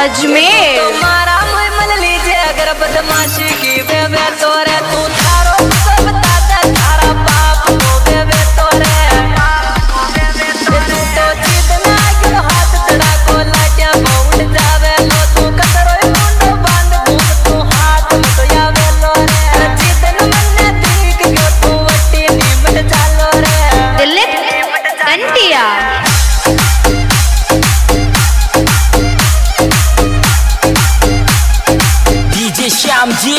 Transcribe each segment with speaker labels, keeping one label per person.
Speaker 1: अजमेर।
Speaker 2: तुम्हारा मुँह मल लीजिए अगर बदमाशी की बेबे तोरे तू थारो सब बता दे थारा बाप को बेबे तोरे तू तो जीत ना गिर हाथ तड़ा को लाटिया उठ जावे लो तू कतरो मुंडो बांध घूम तू हाथ में तो यावे लो रे जीत न मन्ने ठीक क्यों तू वट्टी निमट चालो रे
Speaker 1: दिल्ली कंटिया।
Speaker 3: श्याम जी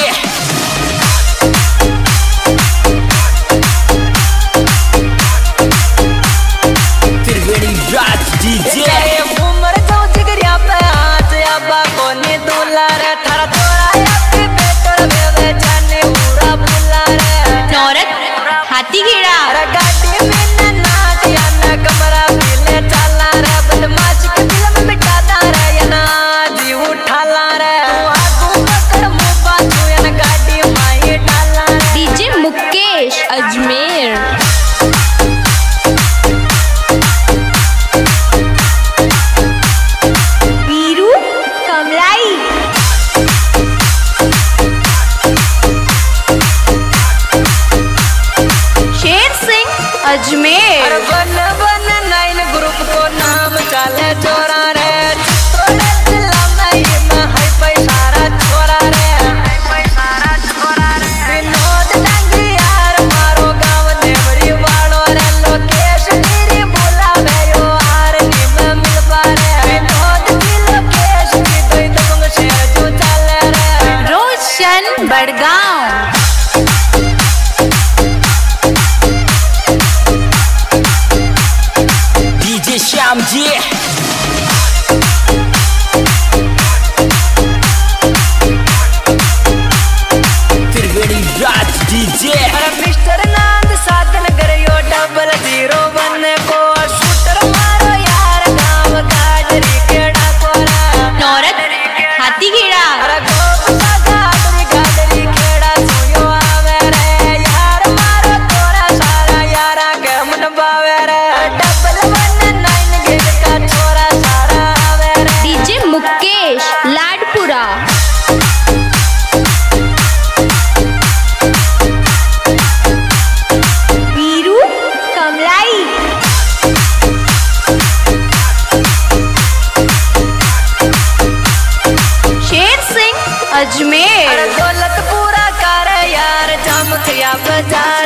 Speaker 3: त्रिवेणी राज डीजे
Speaker 2: उमर जाऊं जिगरिया पे हाथ अब्बा कोनी दूल्हा रे थारा तोरा अपने बेटोर बेवे जाने पूरा भूला रे
Speaker 1: नौरत हाथी घेरा
Speaker 2: अरे गाड़ी में न नाच या न कमरा पीले चाला रे बदमाश के दिल में मिटाता रे या ना जी उठाला रे
Speaker 1: डीजे मुकेश अजमेर। वीरू कमलाई शेर सिंह अजमेर।
Speaker 2: बन बन नाइन ग्रुप को नाम चाले चोरा रे
Speaker 1: Badgaon
Speaker 3: DJ Shyam ji Triveni Raj DJ
Speaker 2: mister नांद साधन करियो 001 को शूटर मारो यार गांव गाजरी केड़ा कोरा
Speaker 1: नौरत हाथी घेरा मुकेश लाडपुरा वीरू कमलाई शेर सिंह अजमेर।
Speaker 2: दौलत पूरा कर यार चमकिया बजा